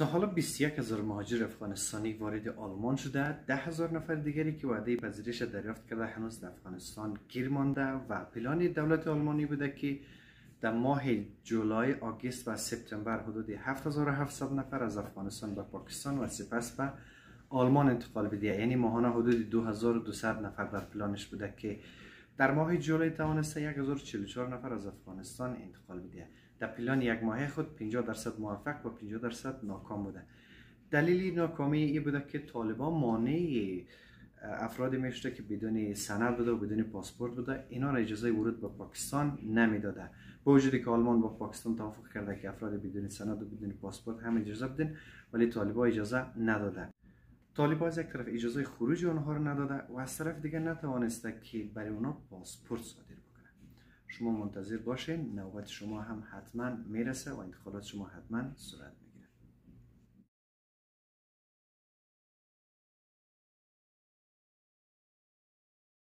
تا حالا 21,000 مهاجر افغانستانی وارد آلمان شده، 10,000 نفر دیگری که وعده پذیرش دریافت کرده هنوز در افغانستان گیر مانده و پلان دولت آلمانی بوده که در ماه جولای، آگوست و سپتامبر حدود 7700 نفر از افغانستان به پاکستان و سپس به آلمان انتقال بده. یعنی ماهانه حدود 2200 نفر در پلانش بوده که در ماه جولای توانسته 1044 نفر از افغانستان انتقال بده. در پلان یک ماهه خود 50% موفق و 50% ناکام بوده. دلیل ناکامی این بوده که طالبان مانع افراد میشده که بدون سند بوده و بدون پاسپورت بوده، اینا را اجازه ورود به پاکستان نمیداده. با وجودی که آلمان با پاکستان توافق کرده که افراد بدون سند و بدون پاسپورت هم اجازه بدن، ولی طالبان اجازه نداده. طالبان از یک طرف اجازه خروج آنها را نداده و از طرف دیگه نتوانسته که برای اونا پاسپورت صادر بکنه. شما منتظر باشین، نوبت شما هم حتما میرسه و انتقالات شما حتما صورت